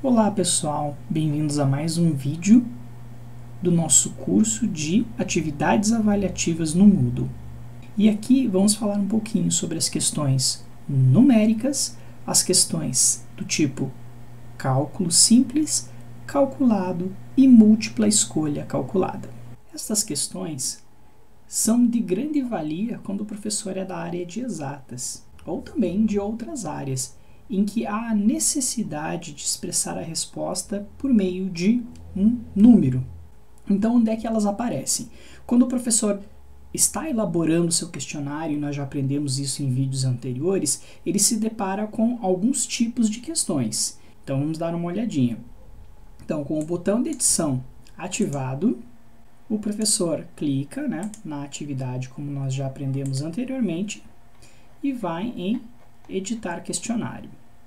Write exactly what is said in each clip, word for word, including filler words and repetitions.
Olá pessoal, bem-vindos a mais um vídeo do nosso curso de atividades avaliativas no Moodle. E aqui vamos falar um pouquinho sobre as questões numéricas, as questões do tipo cálculo simples, calculado e múltipla escolha calculada. Estas questões são de grande valia quando o professor é da área de exatas, ou também de outras áreas, em que há a necessidade de expressar a resposta por meio de um número. Então, onde é que elas aparecem? Quando o professor está elaborando seu questionário, nós já aprendemos isso em vídeos anteriores, ele se depara com alguns tipos de questões. Então, vamos dar uma olhadinha. Então, com o botão de edição ativado, o professor clica, né, na atividade, como nós já aprendemos anteriormente, e vai em editar questionário.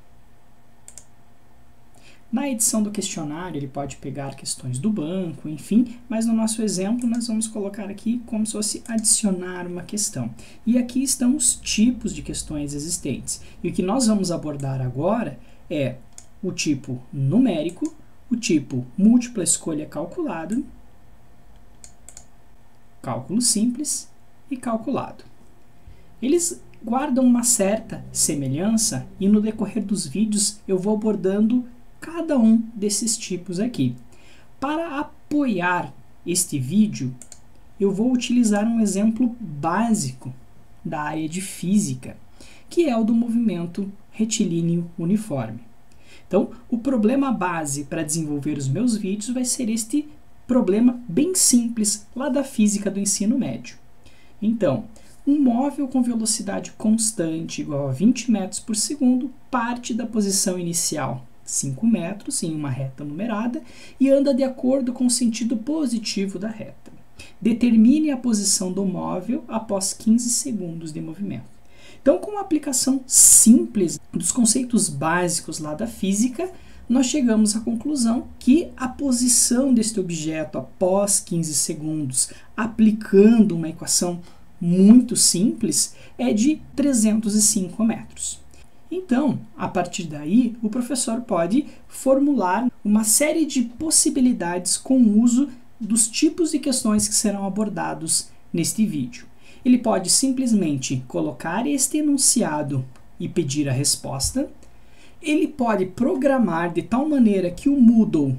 Na edição do questionário, ele pode pegar questões do banco, enfim, mas no nosso exemplo nós vamos colocar aqui como se fosse adicionar uma questão. E aqui estão os tipos de questões existentes. E o que nós vamos abordar agora é o tipo numérico, o tipo múltipla escolha calculado, cálculo simples e calculado. Eles guardam uma certa semelhança e no decorrer dos vídeos eu vou abordando cada um desses tipos aqui. Para apoiar este vídeo, eu vou utilizar um exemplo básico da área de física, que é o do movimento retilíneo uniforme. Então, o problema base para desenvolver os meus vídeos vai ser este problema bem simples lá da física do ensino médio. Então, um móvel com velocidade constante igual a vinte metros por segundo parte da posição inicial, cinco metros, em uma reta numerada, e anda de acordo com o sentido positivo da reta. Determine a posição do móvel após quinze segundos de movimento. Então, com uma aplicação simples dos conceitos básicos lá da física, nós chegamos à conclusão que a posição deste objeto após quinze segundos, aplicando uma equação muito simples, é de trezentos e cinco metros. Então, a partir daí, o professor pode formular uma série de possibilidades com o uso dos tipos de questões que serão abordados neste vídeo. Ele pode simplesmente colocar este enunciado e pedir a resposta. Ele pode programar de tal maneira que o Moodle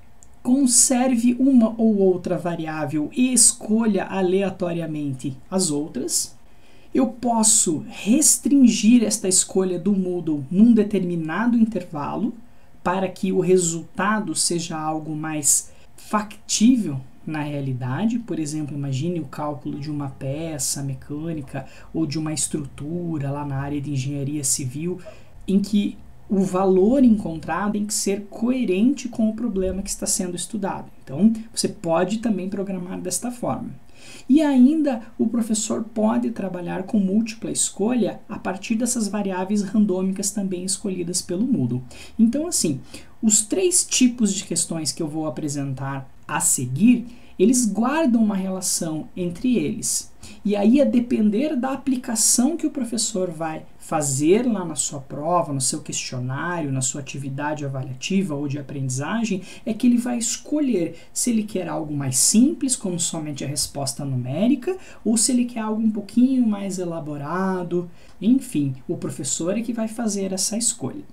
conserve uma ou outra variável e escolha aleatoriamente as outras. Eu posso restringir esta escolha do Moodle num determinado intervalo para que o resultado seja algo mais factível na realidade. Por exemplo, imagine o cálculo de uma peça mecânica ou de uma estrutura lá na área de engenharia civil, em que o valor encontrado tem que ser coerente com o problema que está sendo estudado. Então, você pode também programar desta forma. E ainda o professor pode trabalhar com múltipla escolha a partir dessas variáveis randômicas também escolhidas pelo Moodle. Então, assim, os três tipos de questões que eu vou apresentar a seguir, eles guardam uma relação entre eles. E aí, a depender da aplicação que o professor vai fazer lá na sua prova, no seu questionário, na sua atividade avaliativa ou de aprendizagem, é que ele vai escolher se ele quer algo mais simples, como somente a resposta numérica, ou se ele quer algo um pouquinho mais elaborado. Enfim, o professor é que vai fazer essa escolha.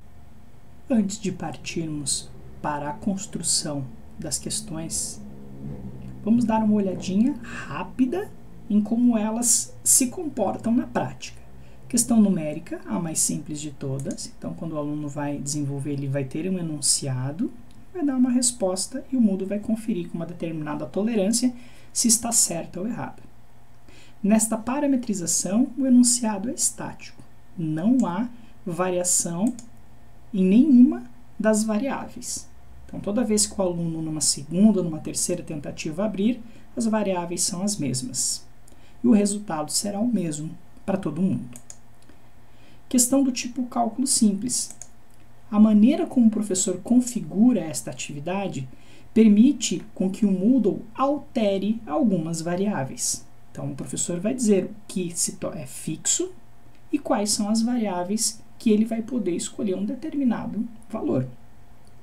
Antes de partirmos para a construção das questões, vamos dar uma olhadinha rápida em como elas se comportam na prática. Questão numérica, a mais simples de todas. Então, quando o aluno vai desenvolver, ele vai ter um enunciado, vai dar uma resposta e o Moodle vai conferir com uma determinada tolerância se está certa ou errada. Nesta parametrização, o enunciado é estático. Não há variação em nenhuma das variáveis. Então, toda vez que o aluno, numa segunda ou numa terceira tentativa abrir, as variáveis são as mesmas. E o resultado será o mesmo para todo mundo. Questão do tipo cálculo simples. A maneira como o professor configura esta atividade permite com que o Moodle altere algumas variáveis. Então, o professor vai dizer o que é fixo e quais são as variáveis que ele vai poder escolher um determinado valor.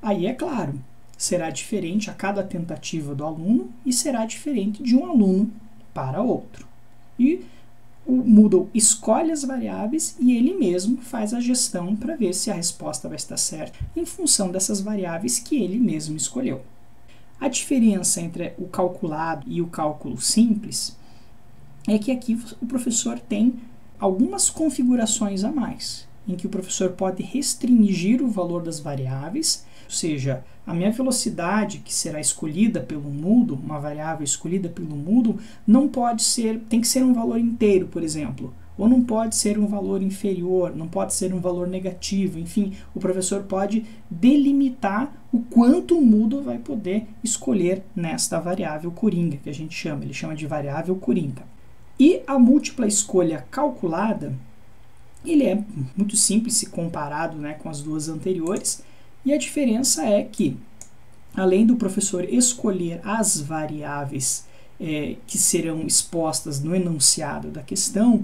Aí é claro, será diferente a cada tentativa do aluno e será diferente de um aluno para outro. E o Moodle escolhe as variáveis e ele mesmo faz a gestão para ver se a resposta vai estar certa em função dessas variáveis que ele mesmo escolheu. A diferença entre o calculado e o cálculo simples é que aqui o professor tem algumas configurações a mais, em que o professor pode restringir o valor das variáveis, ou seja, a minha velocidade que será escolhida pelo Moodle, uma variável escolhida pelo Moodle, não pode ser, tem que ser um valor inteiro, por exemplo, ou não pode ser um valor inferior, não pode ser um valor negativo, enfim, o professor pode delimitar o quanto o Moodle vai poder escolher nesta variável coringa, que a gente chama, ele chama de variável coringa. E a múltipla escolha calculada, ele é muito simples se comparado, né, com as duas anteriores, e a diferença é que, além do professor escolher as variáveis é, que serão expostas no enunciado da questão,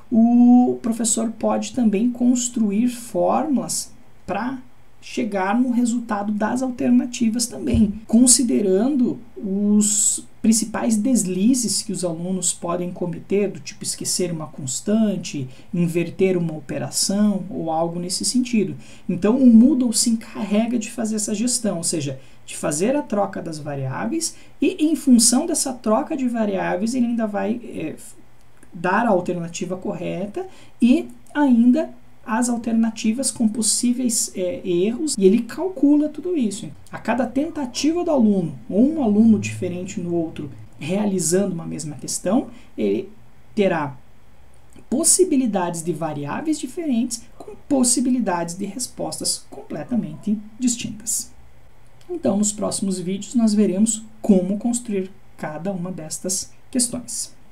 o professor pode também construir fórmulas para chegar no resultado das alternativas também, considerando os principais deslizes que os alunos podem cometer, do tipo esquecer uma constante, inverter uma operação ou algo nesse sentido. Então o Moodle se encarrega de fazer essa gestão, ou seja, de fazer a troca das variáveis e em função dessa troca de variáveis ele ainda vai é, dar a alternativa correta e ainda as alternativas com possíveis é, erros, e ele calcula tudo isso. A cada tentativa do aluno, ou um aluno diferente no outro, realizando uma mesma questão, ele terá possibilidades de variáveis diferentes com possibilidades de respostas completamente distintas. Então, nos próximos vídeos, nós veremos como construir cada uma destas questões.